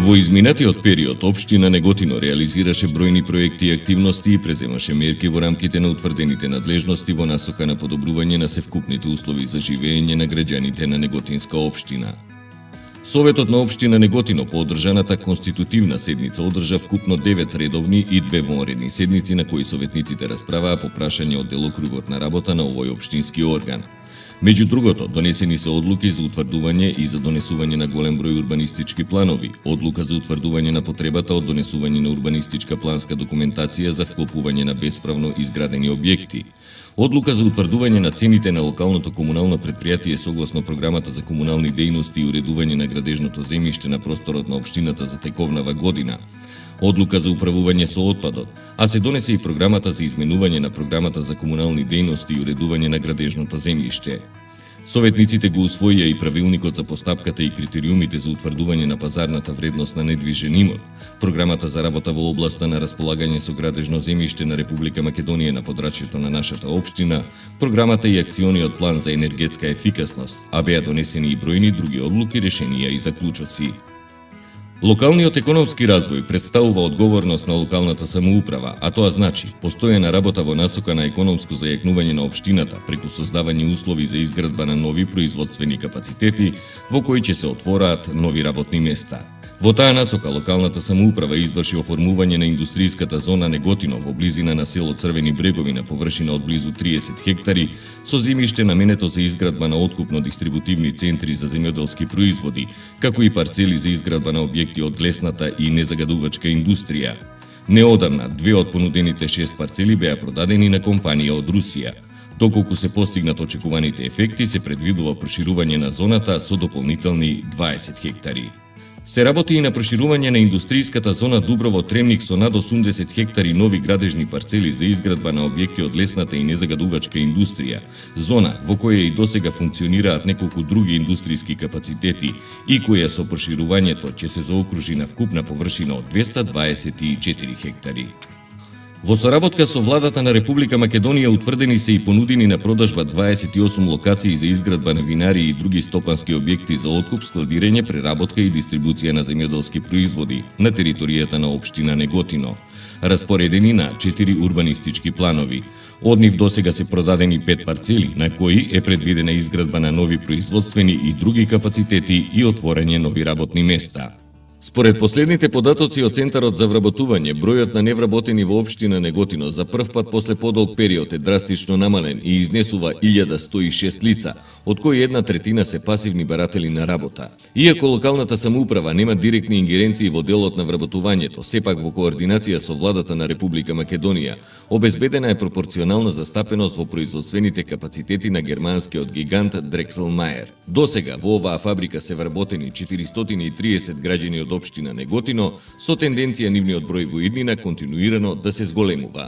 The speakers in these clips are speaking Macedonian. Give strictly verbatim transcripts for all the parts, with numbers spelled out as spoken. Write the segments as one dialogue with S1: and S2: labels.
S1: Во изминатиот период, општина Неготино реализираше бројни проекти и активности и преземаше мерки во рамките на утврдените надлежности во насока на подобрување на севкупните услови за живење на граѓаните на Неготинска општина. Советот на општина Неготино по одржаната конститутивна седница одржа вкупно девет редовни и две вонредни седници на кои советниците расправаа по прашања од делокругот на работа на овој општински орган. Меѓу другото, донесени се одлуки за утврдување и за донесување на голем број урбанистички планови, одлука за утврдување на потребата од донесување на урбанистичка планска документација за вклопување на бесправно изградени објекти, одлука за утврдување на цените на локалното комунално претпријатие согласно програмата за комунални дејности и уредување на градежното земјиште на просторот на општината за тековнава година, одлука за управување со отпадот, а се донесе и програмата за изменување на програмата за комунални дејности и уредување на градежното земјиште. Советниците го усвоија и правилникот за постапката и критериумите за утврдување на пазарната вредност на недвижен имот, програмата за работа во областа на располагање со градежно земјиште на Република Македонија на подрачјето на нашата општина, програмата и акциониот план за енергетска ефикасност, а беа донесени и бројни други одлуки, решенија и заклучоци. Локалниот економски развој представува одговорност на локалната самоуправа, а тоа значи постојана работа во насока на економско зајакнување на општината преку создавање услови за изградба на нови производствени капацитети во кои ќе се отвораат нови работни места. Во таа насока локалната самоуправа изврши оформување на индустријската зона Неготино во близина на село Црвени брегови на површина од близу триесет хектари со земјиште наменето за изградба на откупно-дистрибутивни центри за земјоделски производи, како и парцели за изградба на објекти од лесната и незагадувачка индустрија. Неодамна, две од понудените шест парцели беа продадени на компанија од Русија. Доколку се постигнат очекуваните ефекти, се предвидува проширување на зоната со дополнителни дваесет хектари. Се работи и на проширување на индустријската зона Дуброво Тремник со над осумдесет хектари нови градежни парцели за изградба на објекти од лесната и незагадувачка индустрија, зона во која и досега функционираат неколку други индустријски капацитети и која со проширувањето ќе се заокружи на вкупна површина од двесте дваесет и четири хектари. Во соработка со владата на Република Македонија утврдени се и понудени на продажба дваесет и осум локации за изградба на винари и други стопански објекти за откуп, складирање, преработка и дистрибуција на земјоделски производи на територијата на општина Неготино, распоредени на четири урбанистички планови. Од нив досега се продадени пет парцели, на кои е предвидена изградба на нови производствени и други капацитети и отворање нови работни места. Според последните податоци од Центарот за вработување, бројот на невработени во општина Неготино за прв пат после подолг период е драстично намален и изнесува илјада сто и шест лица, од кои една третина се пасивни баратели на работа. Иако локалната самоуправа нема директни ингеренции во делот на вработувањето, сепак во координација со владата на Република Македонија, обезбедена е пропорционална застапеност во производствените капацитети на германскиот гигант Дрекселмајер. Досега во оваа фабрика се вработени четиристотини и триесет граѓани од општина Неготино, со тенденција нивниот број во иднина континуирано да се зголемува.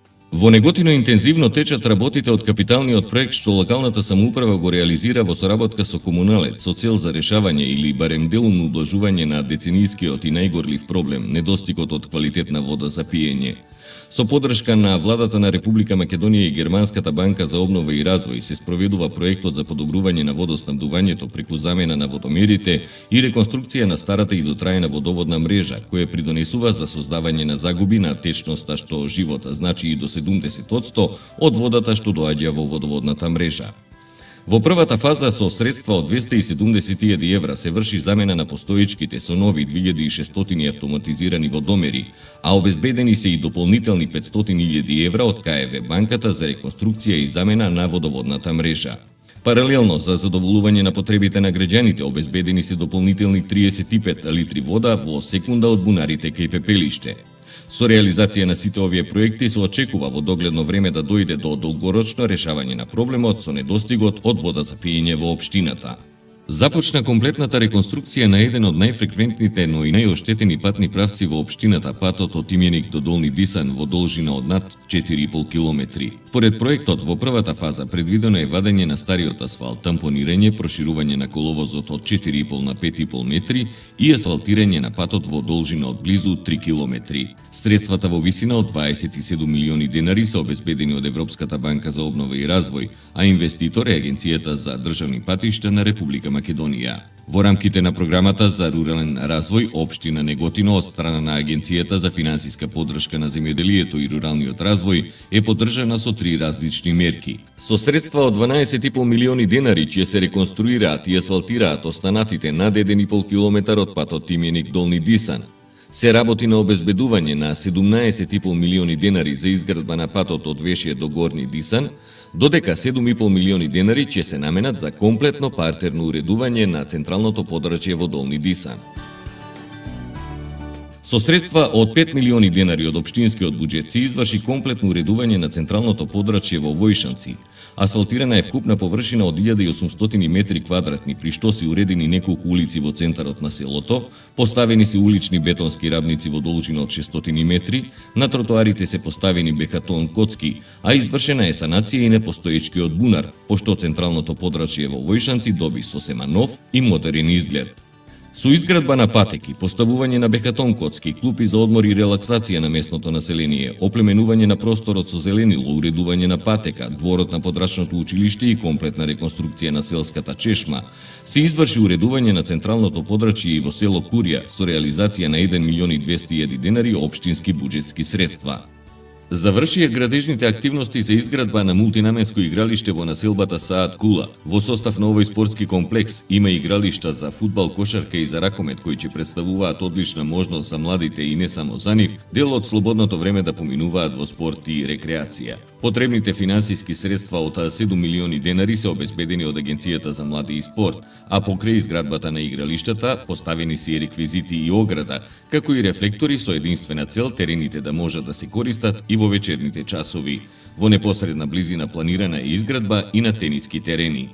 S1: Во Неготино интензивно течат работите од капиталниот проект што локалната самоуправа го реализира во соработка со комуналец со цел за решавање или барем делумно ублажување на деценијскиот и најгорлив проблем, недостигот од квалитетна вода за пиење. Со подршка на владата на Република Македонија и Германската банка за обнова и развој се спроведува проектот за подобрување на водоснабдувањето преку замена на водомерите и реконструкција на старата и дотраена водоводна мрежа, која придонесува за создавање на загуби на течноста што живота значи и до седумдесет одсто од водата што доаѓа во водоводната мрежа. Во првата фаза со средства од двесте и седумдесет илјади евра се врши замена на постоечките со нови две илјади и шестстотини автоматизирани водомери, а обезбедени се и дополнителни петстотини илјади евра од Ка Е В банката за реконструкција и замена на водоводната мрежа. Паралелно за задоволување на потребите на граѓаните обезбедени се дополнителни триесет и пет литри вода во секунда од бунарите кај Пепелиште. Со реализација на сите овие проекти се очекува во догледно време да дојде до долгорочно решавање на проблемот со недостигот од вода за пиење во општината. Започна комплетната реконструкција на еден од најфреквентните, но и најоштетени патни правци во општината, патот од Именик до Долни Дисан во должина од над четири и пол километри. Според проектот, во првата фаза предвидено е вадење на стариот асфалт, тампонирање, проширување на коловозот од четири и пол на пет и пол метри и асфалтирање на патот во должина од близу три километри. Средствата во висина од дваесет и седум милиони денари се обезбедени од Европската банка за обнова и развој, а инвеститор е Агенцијата за државни патишта на Република Македонија. Во рамките на програмата за рурален развој, општина Неготино од страна на Агенцијата за финансиска поддршка на земјоделието и руралниот развој е поддржана со три различни мерки. Со средства од дванаесет и пол милиони денари ќе се реконструираат и асфалтираат останатите над еден и пол километар од патот Тимјаник Долни Дисан. Се работи на обезбедување на седумнаесет и пол милиони денари за изградба на патот од Вешје до Горни Дисан, додека седум и пол милиони денари ќе се наменат за комплетно партерно уредување на централното подрачје во Долни Дисан. Со средства од пет милиони денари од општинскиот буџет се изврши комплетно уредување на централното подрачје во Војшанци. Асфалтирана е вкупна површина од илјада и осумстотини метри квадратни, при што се уредени неколку улици во центарот на селото, поставени се улични бетонски рабници во должина од шестстотини метри, на тротоарите се поставени бехатон коцки, а извршена е санација и непостоечкиот бунар, пошто централното подрачје во Војшанци доби сосема нов и модерен изглед. Со изградба на патеки, поставување на бехатон коцки, клупи за одмор и релаксација на местното население, оплеменување на просторот со зеленило, уредување на патека, дворот на подрачното училиште и комплетна реконструкција на селската чешма, се изврши уредување на централното подрачје и во село Курија со реализација на еден милион и двесте илјади денари општински буџетски средства. Завршија градежните активности за изградба на мултинаменско игралиште во населбата Саат Кула. Во состав на овој спортски комплекс има игралишта за фудбал, кошарка и за ракомет кои ќе представуваат одлична можност за младите и не само за нив, дел од слободното време да поминуваат во спорт и рекреација. Потребните финансиски средства од седум милиони денари се обезбедени од Агенцијата за млади и спорт, а покрај изградбата на игралиштата поставени се и реквизити и ограда, како и рефлектори со единствена цел терените да можат да се користат и во вечерните часови. Во непосредна близина планирана е изградба и на тениски терени.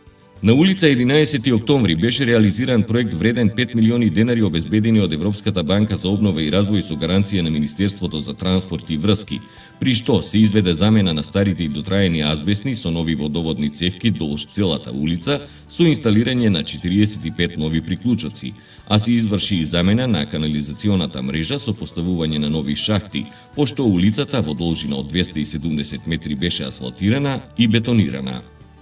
S1: На улица единаесети октомври беше реализиран проект вреден пет милиони денари обезбедени од Европската банка за обнова и развој со гаранција на Министерството за транспорт и врски, при што се изведе замена на старите и дотраени азбестни со нови водоводни цевки долж целата улица со инсталирање на четириесет и пет нови приклучоци, а се изврши и замена на канализационата мрежа со поставување на нови шахти, пошто улицата во должина од двесте и седумдесет метри беше асфалтирана и бетонирана.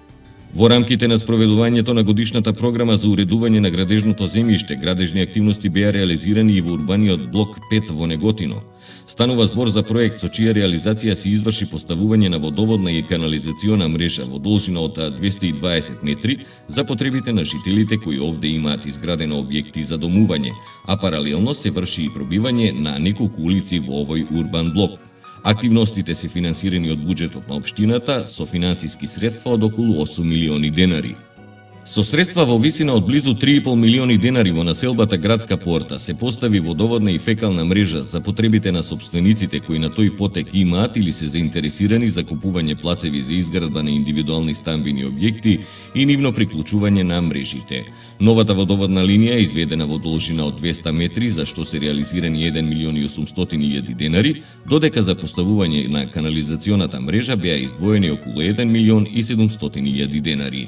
S1: Во рамките на спроведувањето на годишната програма за уредување на градежното земјиште, градежни активности беа реализирани и во урбаниот блок пет во Неготино. Станува збор за проект со чија реализација се изврши поставување на водоводна и канализациона мрежа во должина од двесте и дваесет метри за потребите на жителите кои овде имаат изградено објекти за домување, а паралелно се врши и пробивање на неколку улици во овој урбан блок. Активностите се финансирани од буџетот на општината со финансиски средства од околу осум милиони денари. Со средства во висина од близу три и пол милиони денари во населбата Градска порта се постави водоводна и фекална мрежа за потребите на сопствениците кои на тој потек имаат или се заинтересирани за купување плацеви за изградба на индивидуални стамбени објекти и нивно приклучување на мрежите. Новата водоводна линија е изведена во должина од двесте метри, за што се реализирани еден милион и осумстотини илјади денари, додека за поставување на канализационата мрежа беа издвоени околу еден милион и седумстотини илјади денари.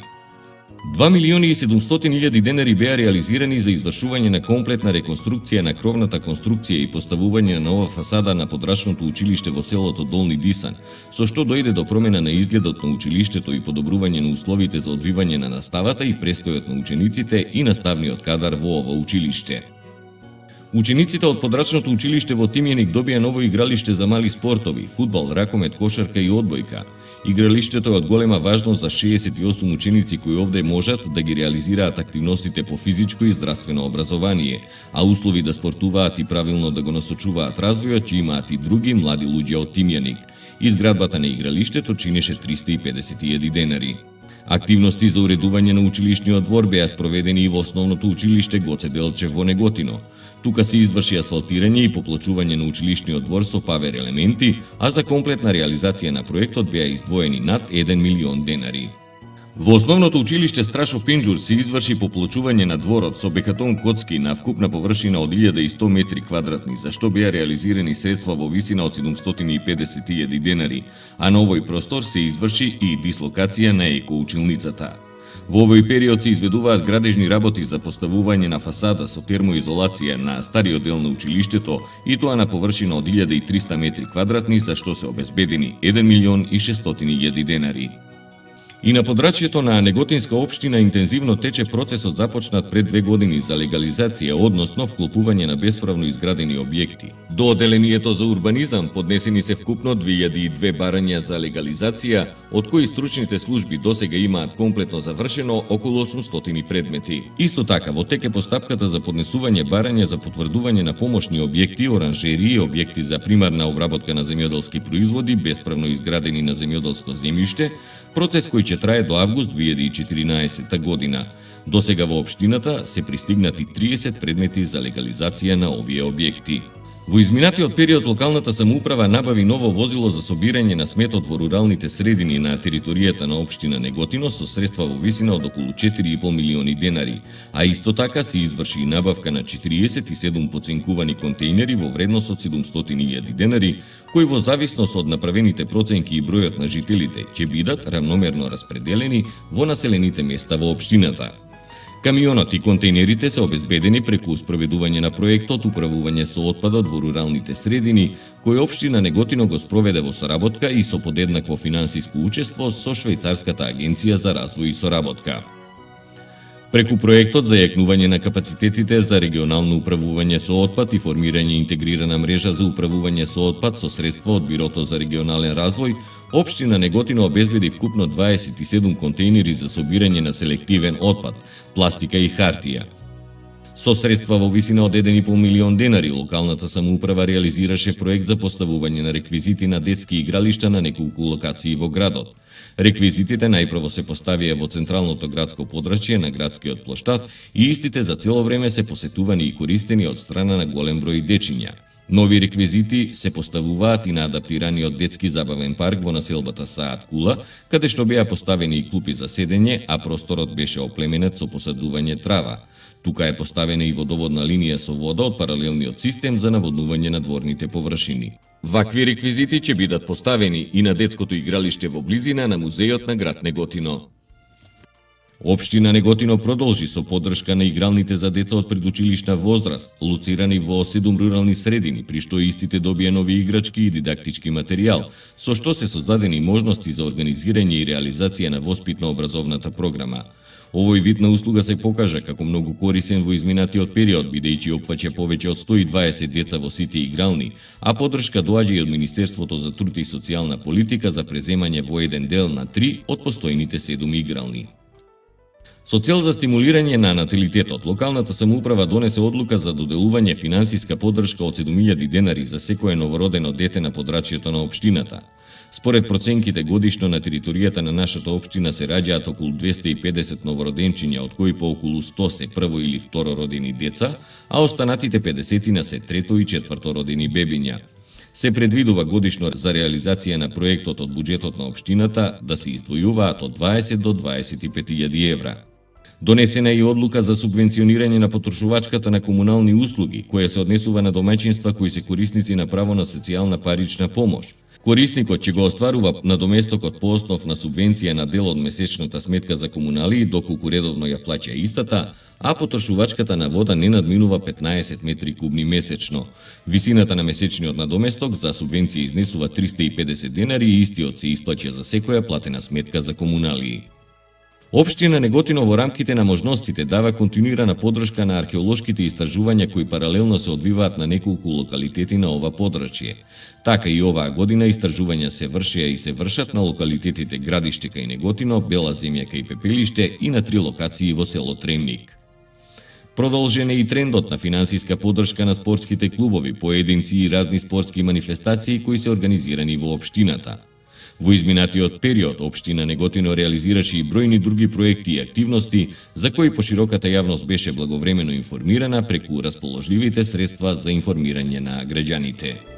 S1: два милиони и седумстотини илјади денари беа реализирани за извршување на комплетна реконструкција на кровната конструкција и поставување на нова фасада на подрачното училиште во селото Долни Дисан, со што дојде до промена на изгледот на училиштето и подобрување на условите за одвивање на наставата и престојот на учениците и наставниот кадар во ова училиште. Учениците од подрачното училиште во Тимјаник добија ново игралиште за мали спортови, фудбал, ракомет, кошарка и одбојка. Игралиштето е од голема важност за шеесет и осум ученици кои овде можат да ги реализираат активностите по физичко и здравствено образование, а услови да спортуваат и правилно да го насочуваат развојот ќе имаат и други млади луѓе од Тимјаник. Изградбата на игралиштето чинеше триста и педесет илјади денари. Активности за уредување на училишниот двор беа спроведени и во основното училиште Гоце Делчев во Неготино. Тука се изврши асфалтирање и поплачување на училишниот двор со павер елементи, а за комплетна реализација на проектот беа издвоени над еден милион денари. Во основното училиште Страшо Пинџур се изврши поплачување на дворот со бехатон коцки на вкупна површина од илјада и сто метри квадратни, за што беа реализирани средства во висина од седумстотини и педесет илјади денари, а на овој простор се изврши и дислокација на екоучилницата. Во овој период се изведуваат градежни работи за поставување на фасада со термоизолација на стариот дел на училиштето и тоа на површина од илјада и триста метри квадратни, за што се обезбедени еден милион и шестстотини илјади денари. И на подрачјето на Неготинска општина интензивно тече процесот започнат пред две години за легализација, односно вклопување на бесправно изградени објекти. До Оделението за урбанизам поднесени се вкупно две илјади и две барања за легализација, од кои стручните служби досега имаат комплетно завршено околу осумстотини предмети. Исто така, во тек е постапката за поднесување барања за потврдување на помошни објекти, оранжерии, објекти за примарна обработка на земјоделски производи, бесправно изградени на земјоделско земјиште, процес кој ќе трае до август две илјади и четиринаесетта година. До сега во општината се пристигнати триесет предмети за легализација на овие објекти. Во изминатиот период локалната самоуправа набави ново возило за собирање на сметот во руралните средини на територијата на општина Неготино со средства во висина од околу четири и пол милиони денари, а исто така се изврши и набавка на четириесет и седум поцинкувани контејнери во вредност од седумстотини илјади денари, кои во зависност од направените проценки и бројот на жителите ќе бидат рамномерно распределени во населените места во општината. Камионот и контејнерите се обезбедени преку спроведување на проектот управување со отпадот во руралните средини, кој општина Неготино го спроведе во соработка и со подеднакво финансиско учество со Швајцарската агенција за развој и соработка. Преку проектот за јакнување на капацитетите за регионално управување со отпад и формирање интегрирана мрежа за управување со отпад со средства од Бирото за регионален развој, општина Неготино обезбеди вкупно дваесет и седум контејнери за собирање на селективен отпад, пластика и хартија. Со средства во висина од еден и пол милион денари, локалната самоуправа реализираше проект за поставување на реквизити на детски игралишта на неколку локации во градот. Реквизитите најпрво се поставија во централното градско подрачје на градскиот плоштад и истите за цело време се посетувани и користени од страна на голем број дечиња. Нови реквизити се поставуваат и на адаптираниот детски забавен парк во населбата Саат Кула, каде што беа поставени и клупи за седење, а просторот беше оплеменет со посадување трава. Тука е поставена и водоводна линија со вода од паралелниот систем за наводнување на дворните површини. Вакви реквизити ќе бидат поставени и на детското игралиште во близина на музејот на град Неготино. Општина Неготино продолжи со поддршка на игралните за деца од предучилишна возраст, лоцирани во седум рурални средини, при што истите добија нови играчки и дидактички материјал, со што се создадени можности за организирање и реализација на воспитно-образовната програма. Овој вид на услуга се покажа како многу корисен во изминатиот период, бидејќи опфаќа повеќе од сто и дваесет деца во сите игрални, а поддршка доаѓа и од Министерството за труд и социјална политика за преземање во еден дел на три од постојните седум игрални. Со цел за стимулирање на наталитетот, локалната самоуправа донесе одлука за доделување финансиска поддршка од седум илјади денари за секое новородено дете на подрачјето на општината. Според проценките годишно на територијата на нашата општина се раѓаат околу двесте и педесет новороденчиња, од кои по околу сто се прво или второ родени деца, а останатите педесетина се трето и четврто родени бебиња. Се предвидува годишно за реализација на проектот од буџетот на општината да се издвојуваат од дваесет до дваесет и пет илјади евра. Донесена е и одлука за субвенционирање на потрошувачката на комунални услуги, која се однесува на домаќинства кои се корисници на право на социјална парична помош. Корисникот ќе го остварува надоместокот по основ на субвенција на дел од месечната сметка за комунали, доколку редовно ја плаќа истата, а потрошувачката на вода не надминува петнаесет метри кубни месечно. Висината на месечниот надоместок за субвенција изнесува триста и педесет денари и истиот се исплаќа за секоја платена сметка за комунали. Општина Неготино во рамките на можностите дава континуирана поддршка на археолошките истражувања кои паралелно се одвиваат на неколку локалитети на ова подрачје. Така и оваа година истражувања се вршеа и се вршат на локалитетите Градиште кај Неготино, Бела земја кај Пепелиште и на три локации во село Тремник. Продолжен е и трендот на финансиска поддршка на спортските клубови, поединци и разни спортски манифестации кои се организирани во општината. Во изминатиот период, општина Неготино реализираше и бројни други проекти и активности, за кои пошироката јавност беше благовремено информирана преку расположливите средства за информирање на граѓаните.